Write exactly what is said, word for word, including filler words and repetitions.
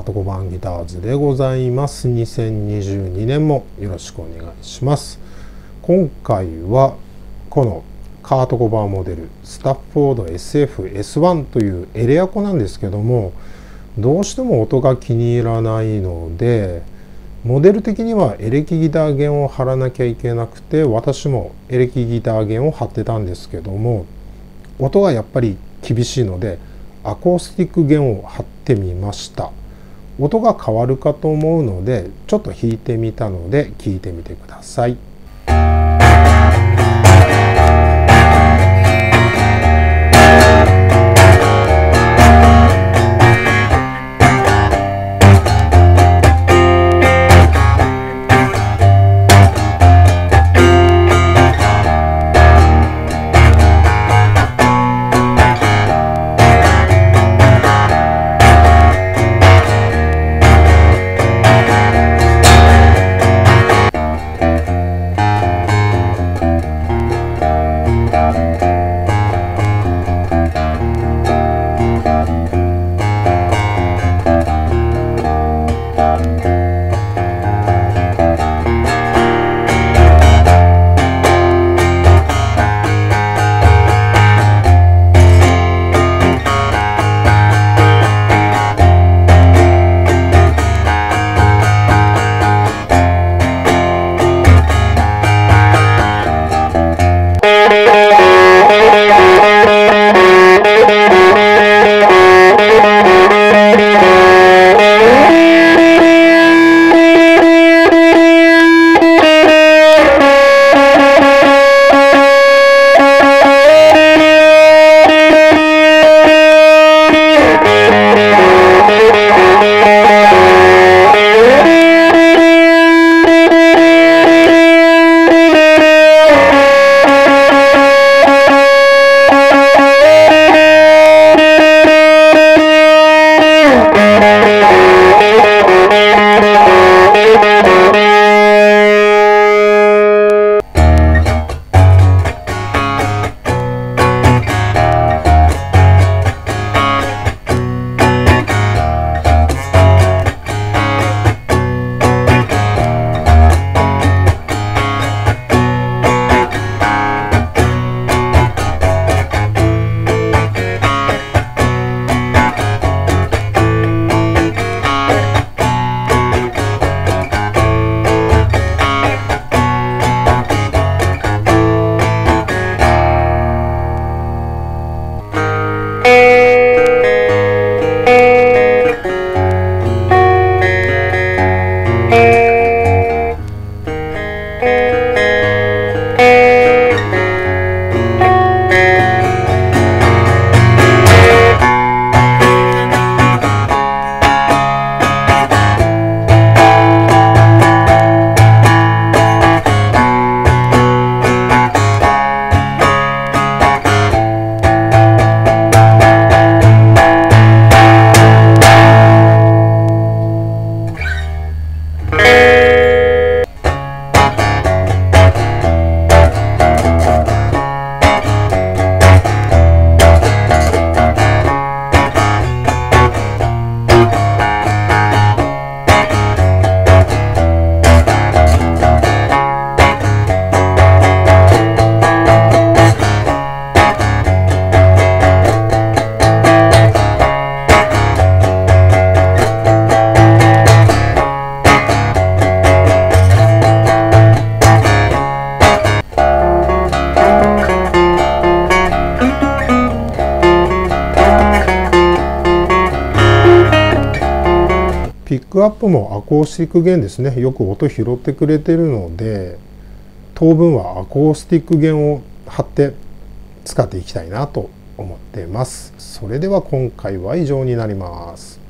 トコバンギターズでございます。にせんにじゅうにねんもよろしくお願いします。今回はこのカートコバーモデルスタッフォード エスエフエスワン というエレアコなんですけども、どうしても音が気に入らないので、モデル的にはエレキギター弦を貼らなきゃいけなくて、私もエレキギター弦を貼ってたんですけども、音がやっぱり厳しいのでアコースティック弦を貼ってみました。音が変わるかと思うのでちょっと弾いてみたので聞いてみてください。ピックアップもアコースティック弦ですね、よく音拾ってくれてるので、当分はアコースティック弦を貼って使っていきたいなと思っています。それでは今回は以上になります。